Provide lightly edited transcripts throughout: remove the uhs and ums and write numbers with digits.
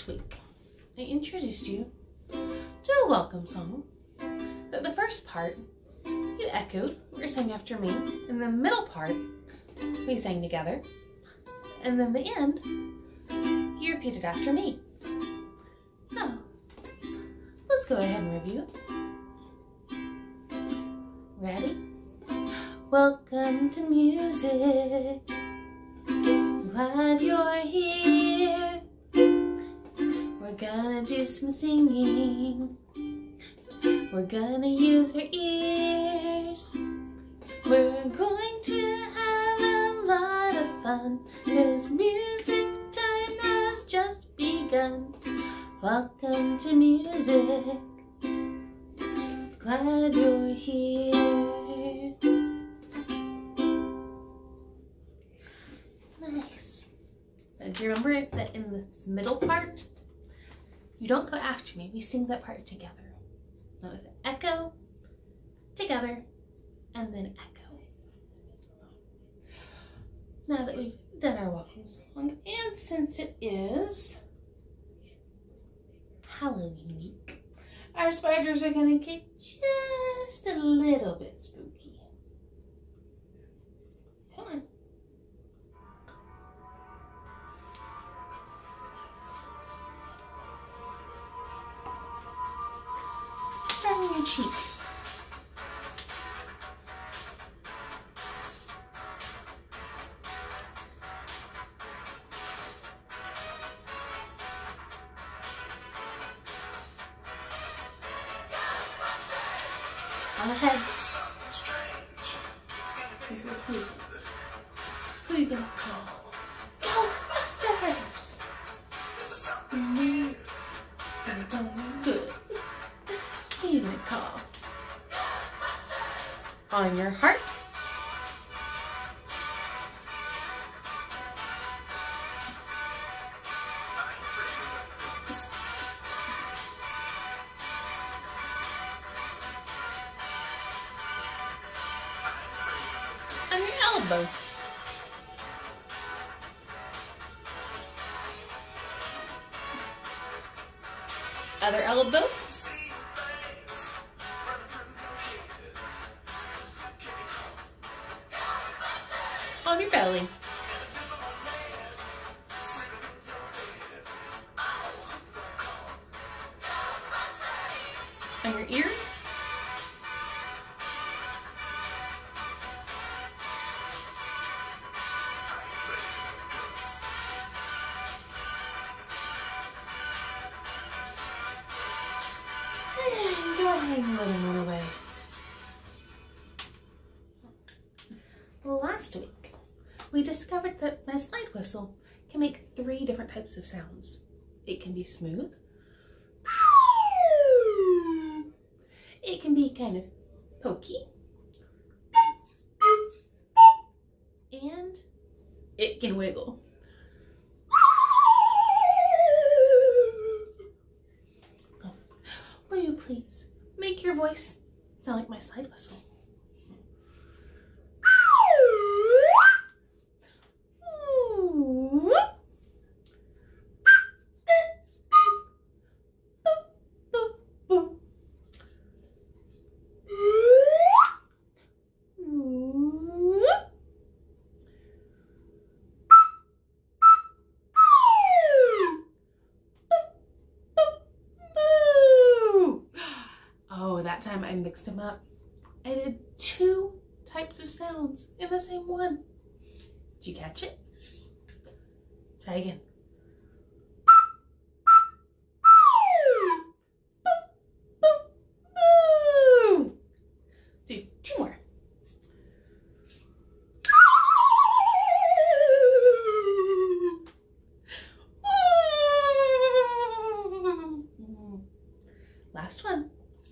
Last week, I introduced you to a welcome song that the first part you echoed or sang after me, and the middle part we sang together, and then the end you repeated after me. So let's go ahead and review. Ready? Welcome to music. Glad you're here. We're gonna do some singing. We're gonna use our ears. We're going to have a lot of fun, 'cause music time has just begun. Welcome to music. Glad you're here. Nice. Now, do you remember that in this middle part, you don't go after me, we sing that part together. Now with echo, together, and then echo. Now that we've done our welcome song, and since it is Halloween week, our spiders are gonna get just a little bit spooky. Come on. Start on your cheeks. On the head. Who are you gonna call? Ghostbusters! Good. Who are you gonna call? On your heart. On your elbow. Other elbow. On your belly. On your ears. And go ahead and let him run away. Last week, we discovered that my slide whistle can make 3 different types of sounds. It can be smooth. It can be kind of pokey. And it can wiggle. Oh, will you please make your voice sound like my slide whistle? Oh, that time I mixed them up. I did 2 types of sounds in the same one. Did you catch it? Try again. Do 2 more. Last one.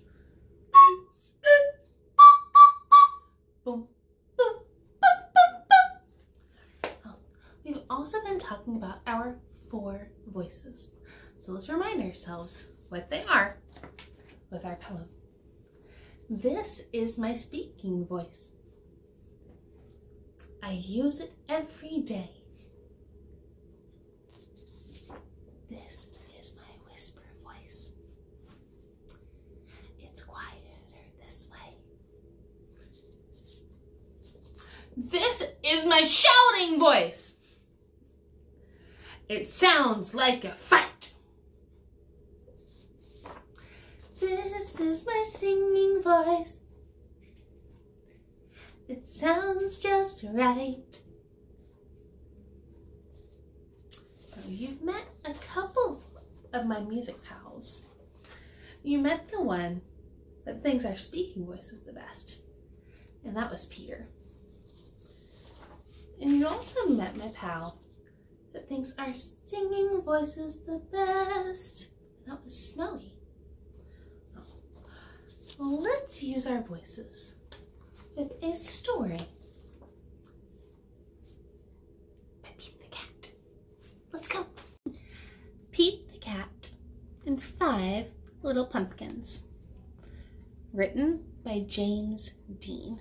Boom, boom, boom, boom, boom. Oh, we've also been talking about our 4 voices. So let's remind ourselves what they are with our poem. This is my speaking voice. I use it every day. This is This is my shouting voice. It sounds like a fight. This is my singing voice. It sounds just right. So you've met a couple of my music pals. You met the one that thinks our speaking voice is the best, and that was Peter. And you also met my pal that thinks our singing voice is the best, and that was Snowy. Well, let's use our voices with a story by Pete the Cat. Let's go. Pete the Cat and 5 Little Pumpkins. Written by James Dean.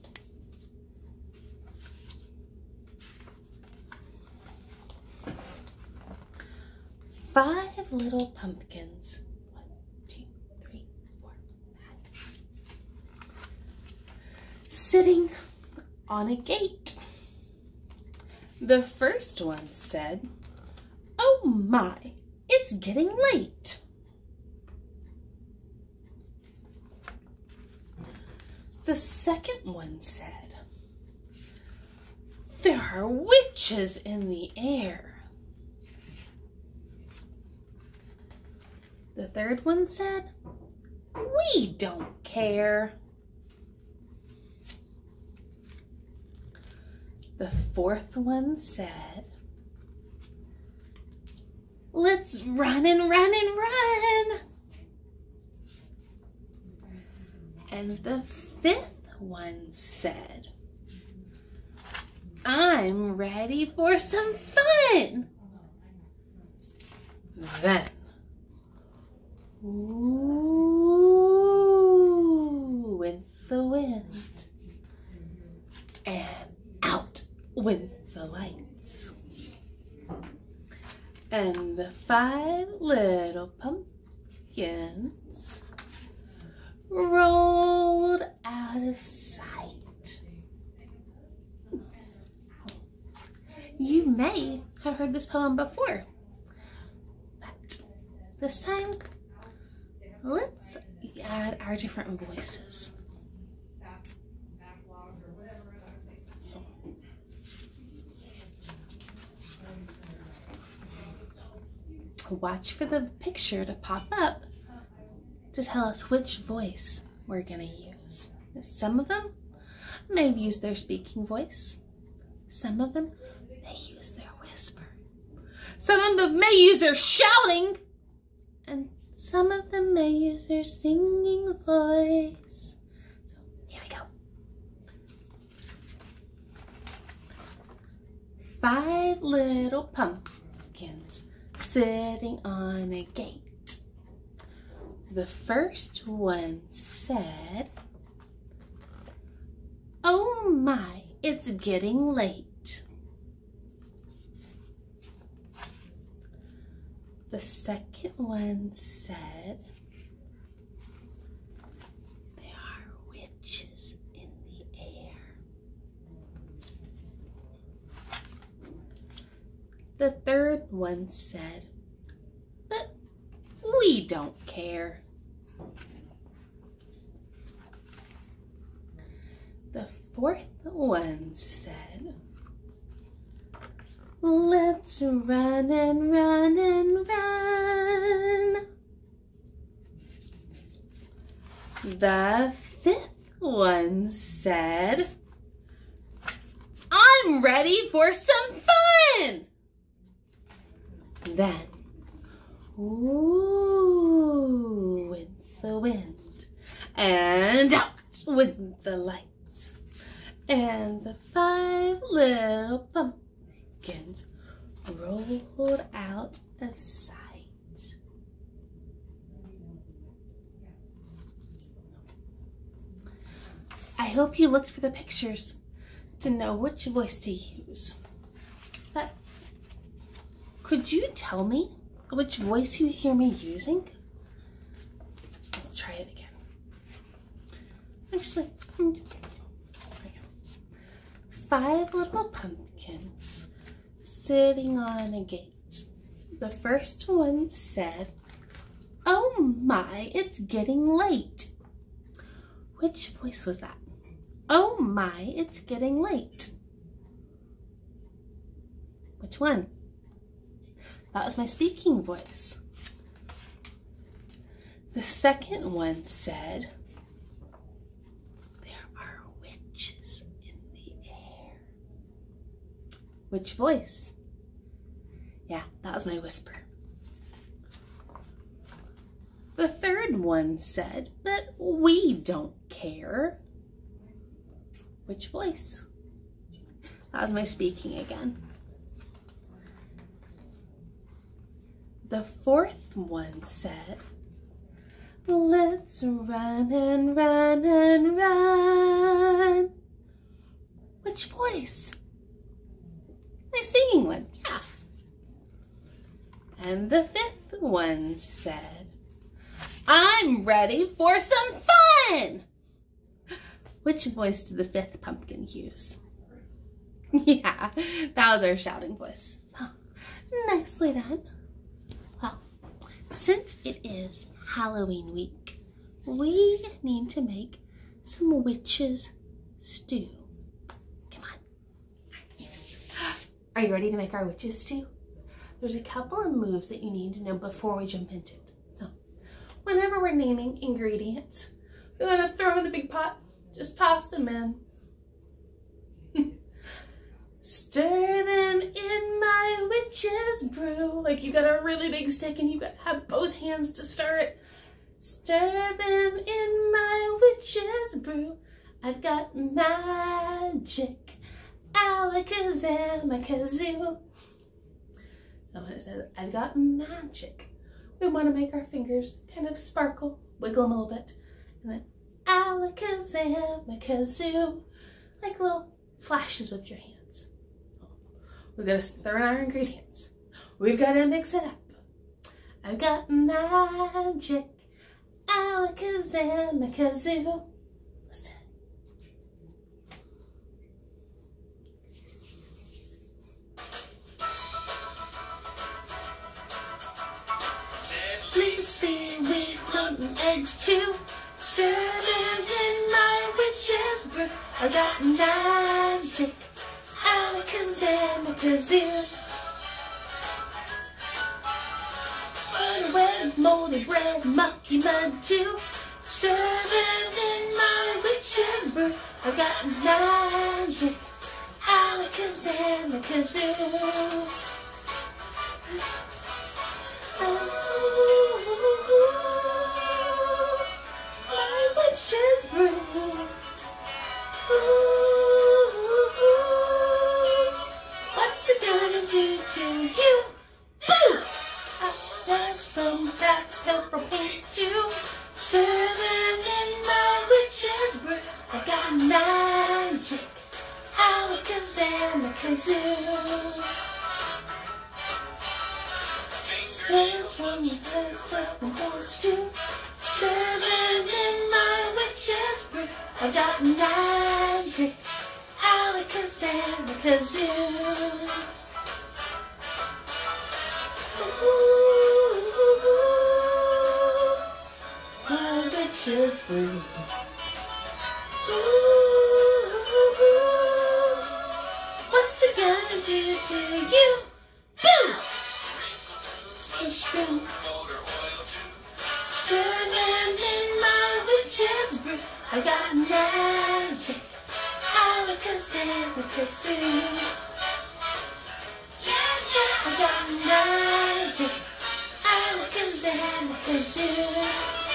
Five little pumpkins. 1, 2, 3, 4, 5. Sitting on a gate. The first one said, "Oh my, it's getting late." The second one said, "There are witches in the air." The third one said, "We don't care." The fourth one said, "Let's run and run and run." And the fifth one said, "I'm ready for some fun." Then, ooh, went the wind, and out went the lights. And the 5 little pumpkins rolled out of sight. You may have heard this poem before, but this time, let's add our different voices. So, watch for the picture to pop up to tell us which voice we're going to use. Some of them may use their speaking voice. Some of them may use their whisper. Some of them may use their shouting. And some of them may use their singing voice. So here we go. 5 little pumpkins sitting on a gate. The first one said, "Oh my, it's getting late." The second one said, "There are witches in the air." The third one said, "But we don't care." The fourth one said, "Let's run and run and run." The fifth one said, "I'm ready for some fun." Then, ooh, with the wind, and out with the lights, and the 5 little pumpkins rolled out of sight. I hope you looked for the pictures to know which voice to use. But could you tell me which voice you hear me using? Let's try it again. Actually, 5 little pumpkins sitting on a gate. The first one said, "Oh my, it's getting late." Which voice was that? Oh my, it's getting late. Which one? That was my speaking voice. The second one said, "There are witches in the air." Which voice? Yeah, that was my whisper. The third one said, "But we don't care." Which voice? That was my speaking again. The fourth one said, "Let's run and run and run." Which voice? My singing one, yeah. And the fifth one said, "I'm ready for some fun." Which voice did the fifth pumpkin use? Yeah, that was our shouting voice. So, nicely done. Well, since it is Halloween week, we need to make some witches stew. Come on. Are you ready to make our witches stew? There's a couple of moves that you need to know before we jump into it. So, whenever we're naming ingredients, we want to throw them in the big pot. Just toss them in. Stir them in my witch's brew. Like you got a really big stick and you got to have both hands to stir it. Stir them in my witch's brew. I've got magic, alakazam, kazoo. So when it says, I've got magic, we want to make our fingers kind of sparkle, wiggle them a little bit, and then alakazam, kazoo, like little flashes with your hands. We've got to throw in our ingredients. We've got to mix it up. I've got magic, alakazam, kazoo. Listen. Lucy, we put eggs too. Stir them in my witch's brew. I got magic, alakazam, kazoo. Spiderweb, moldy bread, mucky mud too. Stir them in my witch's brew. I got magic, alakazam, kazoo. My witch's brew. What's it gonna do to you? Boo! Wax, thumbtacks, pepper paint too. Stir them in my witch's brew. I got magic, alakazam, kazoo. Hands on your head, up and horse too. Stir them in my witch's brew. I got magic, alakazam, kazoo. My witch's brew. What's it gonna do to you? Boo! Mushroom. Stir them in my witch's brew. I got magic, alakazam, kazoo. I got magic, alakazam, kazoo.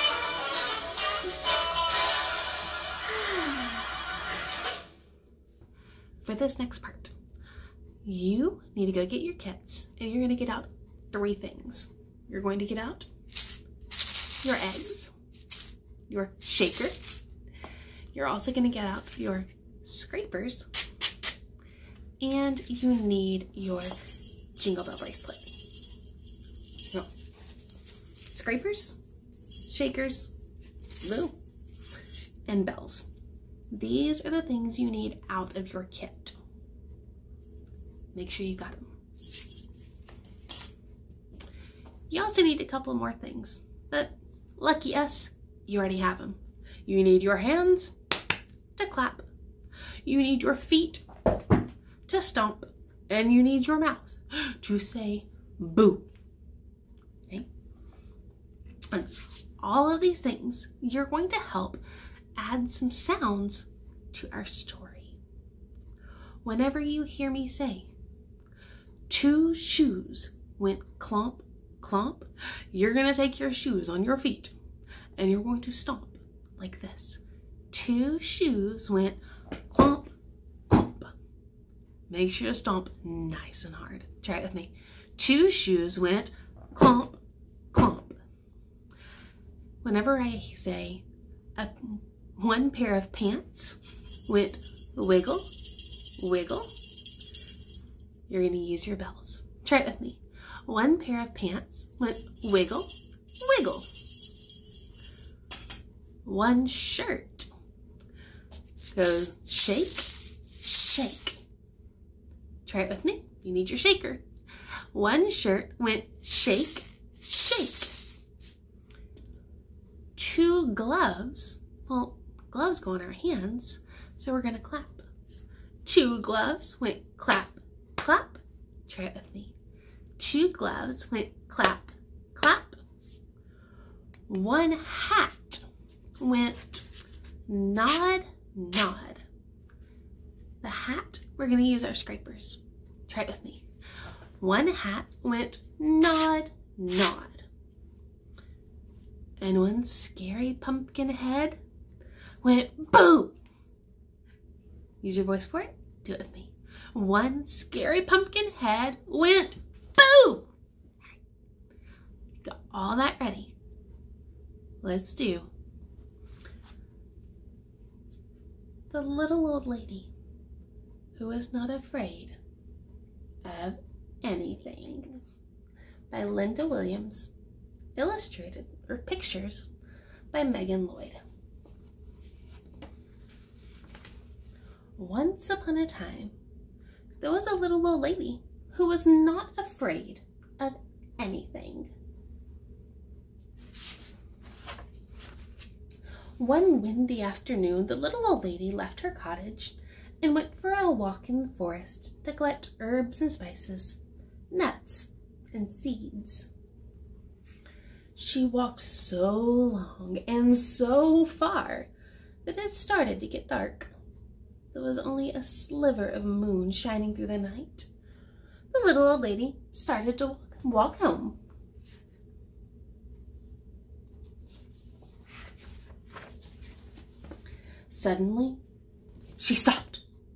For this next part, you need to go get your kits and you're going to get out 3 things. You're going to get out your eggs, your shaker. You're also going to get out your scrapers, and you need your jingle bell bracelet. So, scrapers, shakers, and bells. These are the things you need out of your kit. Make sure you got them. You also need a couple more things, but lucky us, you already have them. You need your hands to clap. You need your feet to stomp. And you need your mouth to say boo. Okay? And all of these things, you're going to help add some sounds to our story. Whenever you hear me say, 2 shoes went clomp, clomp, you're going to take your shoes on your feet and you're going to stomp like this. 2 shoes went clomp, clomp. Make sure to stomp nice and hard. Try it with me. 2 shoes went clomp, clomp. Whenever I say 1 pair of pants went wiggle, wiggle, you're going to use your bells. Try it with me. 1 pair of pants went wiggle, wiggle. 1 shirt goes shake, shake. Try it with me. You need your shaker. 1 shirt went shake, shake. 2 gloves, well, gloves go on our hands, so we're going to clap. 2 gloves went clap, clap. Try it with me. 2 gloves went clap, clap. 1 hat went nod, nod. The hat, we're going to use our scrapers. Try it with me. 1 hat went nod, nod. And 1 scary pumpkin head went boo. Use your voice for it. Do it with me. 1 scary pumpkin head went boo. Got all that ready. Let's do The Little Old Lady Who Was Not Afraid of Anything by Linda Williams, illustrated or pictures by Megan Lloyd. Once upon a time, there was a little old lady who was not afraid of anything. One windy afternoon, the little old lady left her cottage and went for a walk in the forest to collect herbs and spices, nuts and seeds. She walked so long and so far that it started to get dark. There was only a sliver of moon shining through the night. The little old lady started to walk home. Suddenly, she stopped.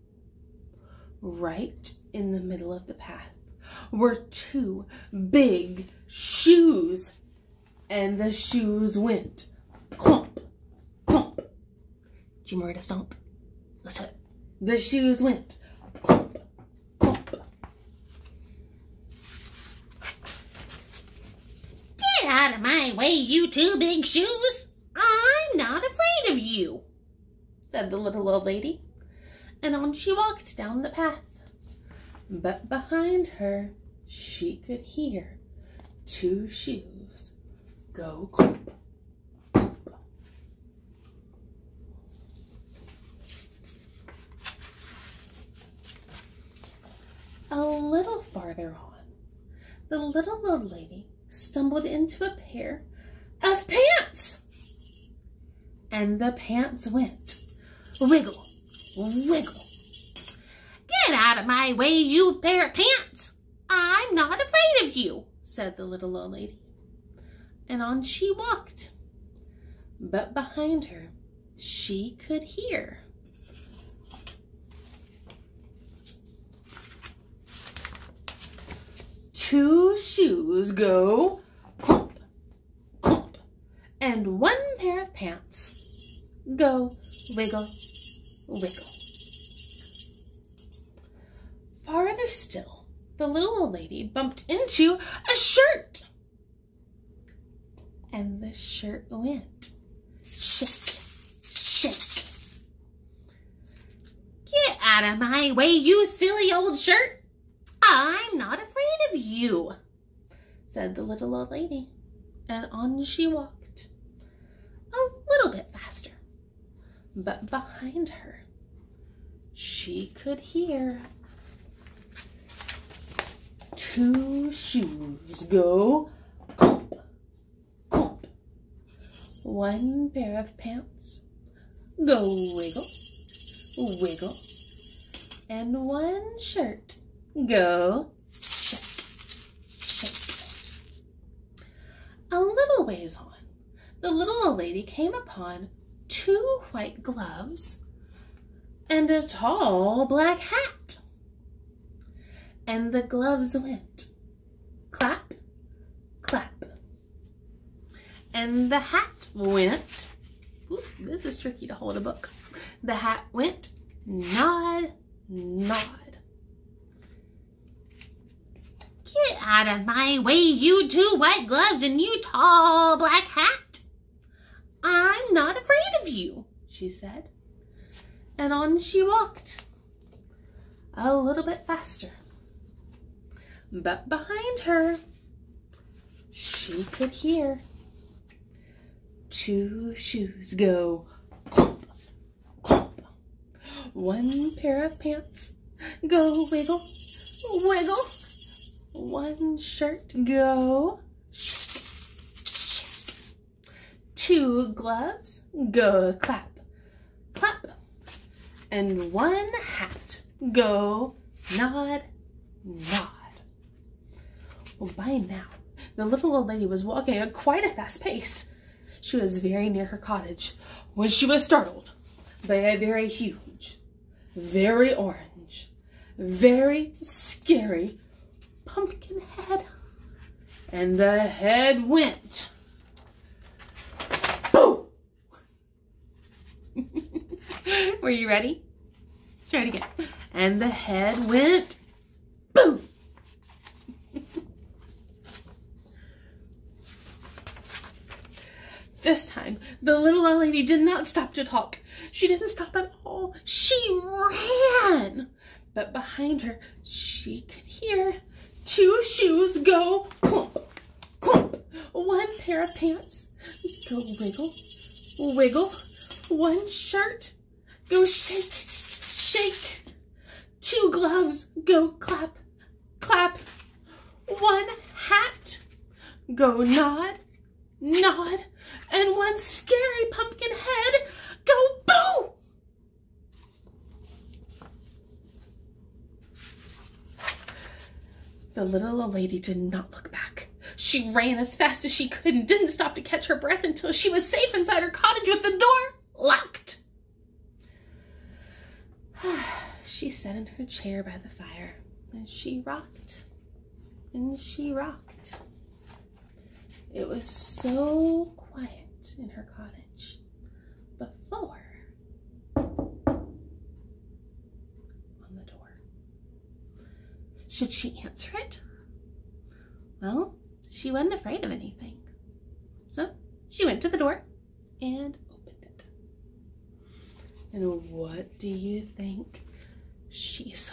Right in the middle of the path were 2 big shoes, and the shoes went clomp, clomp. Do you remember to stomp? Let's do it. The shoes went clomp, clomp. Get out of my way, you 2 big shoes. I'm not afraid of you, said the little old lady, and on she walked down the path. But behind her, she could hear 2 shoes go clomp, clomp. A little farther on, the little old lady stumbled into a pair of pants, and the pants went wiggle, wiggle. Get out of my way, you pair of pants. I'm not afraid of you, said the little old lady. And on she walked. But behind her, she could hear 2 shoes go clomp, clomp, and 1 pair of pants go wiggle, wiggle. Farther still, the little old lady bumped into a shirt, and the shirt went shake, shake. Get out of my way, you silly old shirt. I'm not afraid of you, said the little old lady, and on she walked, a little bit faster. But behind her, she could hear 2 shoes go clump, clump. 1 pair of pants go wiggle, wiggle. And 1 shirt go shake, shake. A little ways on, the little old lady came upon 2 white gloves and a tall black hat. And the gloves went clap, clap. And the hat went, ooh, this is tricky to hold a book. The hat went nod, nod. Get out of my way, you 2 white gloves and you tall black hat. I'm not afraid of you, she said. And on she walked, a little bit faster. But behind her, she could hear 2 shoes go clump, clump. 1 pair of pants go wiggle, wiggle. 1 shirt go shake, shake. 2 gloves go clap, clap. And 1 hat go nod, nod. Well, by now, the little old lady was walking at quite a fast pace. She was very near her cottage when she was startled by a very huge, very orange, very scary pumpkin head. And the head went boom! Were you ready? Let's try it again. And the head went boom! This time, the little old lady did not stop to talk. She didn't stop at all. She ran. But behind her, she could hear 2 shoes go clump, clump. 1 pair of pants go wiggle, wiggle. 1 shirt go shake, shake. 2 gloves go clap, clap. 1 hat go nod, nod. And 1 scary pumpkin head go boo! The little old lady did not look back. She ran as fast as she could and didn't stop to catch her breath until she was safe inside her cottage with the door locked. She sat in her chair by the fire and she rocked and she rocked. It was so quiet in her cottage before on the door. Should she answer it? Well, she wasn't afraid of anything. So she went to the door and opened it. And what do you think she saw?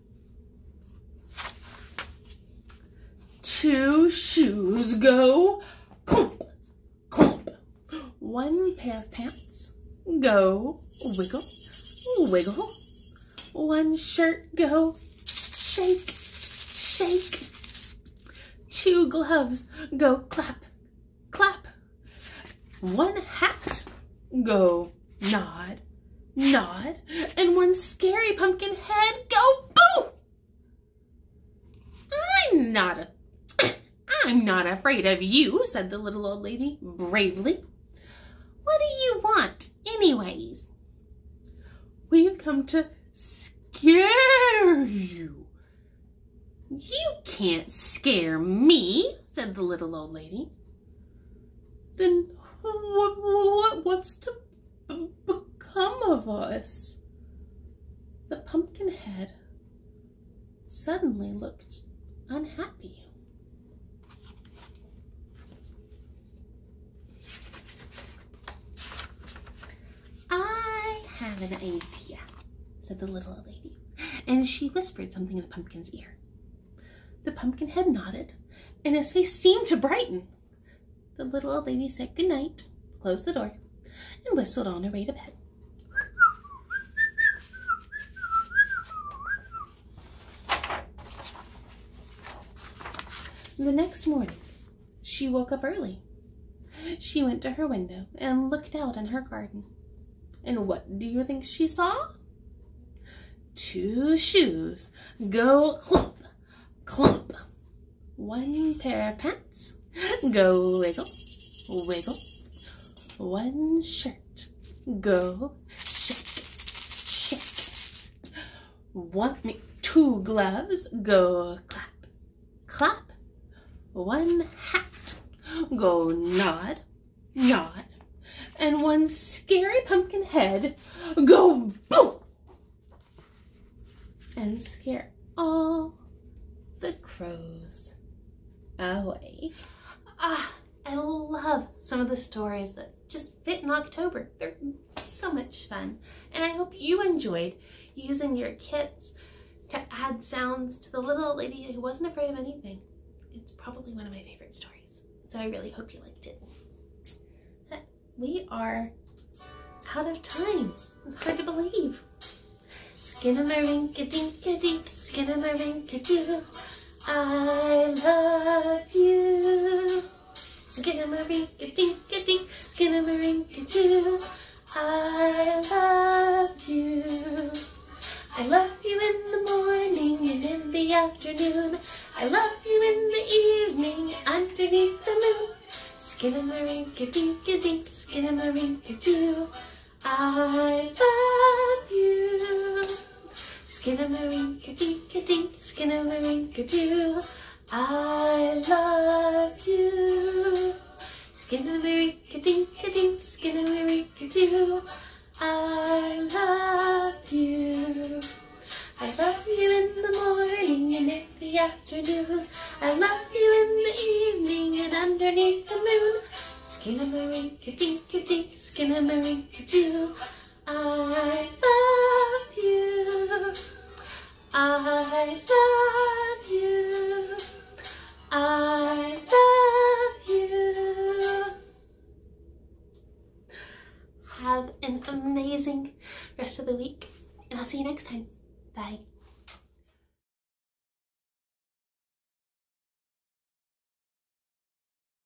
2 shoes go clump, clump. 1 pair of pants go wiggle, wiggle. 1 shirt go shake, shake. 2 gloves go clap, clap. 1 hat go nod, nod. And 1 scary pumpkin head go boo! I'm not afraid of you, said the little old lady bravely. What do you want, anyways? We've come to scare you. You can't scare me, said the little old lady. Then what's to become of us? The pumpkin head suddenly looked unhappy. I have an idea, said the little old lady, and she whispered something in the pumpkin's ear. The pumpkin head nodded, and his face seemed to brighten. The little old lady said good night, closed the door, and whistled on her way to bed. The next morning, she woke up early. She went to her window and looked out in her garden. And what do you think she saw? 2 shoes go clump, clump. 1 pair of pants go wiggle, wiggle. 1 shirt go shake, shake. 2 gloves go clap, clap. 1 hat go nod, nod. And 1 scary pumpkin head go boom and scare all the crows away. I love some of the stories that just fit in October. They're so much fun. And I hope you enjoyed using your kits to add sounds to the little lady who wasn't afraid of anything. It's probably one of my favorite stories. So I really hope you liked it. We are out of time. It's hard to believe. Skinnamarink-a-dink-a-dink, skinnamarink-a-doo. I love you. Skinnamarink-a-dink-a-dink, skinnamarink-a-doo. I love you. I love you in the morning and in the afternoon. I love you in the evening underneath the moon. Skinnamarink-a-dink-a-dink, skinnamarink-a-doo. I love you. Skinnamarink-a-dink-a-dink, skinnamarink-a-doo. I love you. Skinnamarink-a-dink-a-dink, skinnamarink-a-doo. I love you. I love you in the morning and in the afternoon. I love you in the evening and underneath the moon. Skinnamarink-a-dink-a-dink, skinnamarink-a-doo. I love you. I love you. I love you. Have an amazing rest of the week, and I'll see you next time. Bye.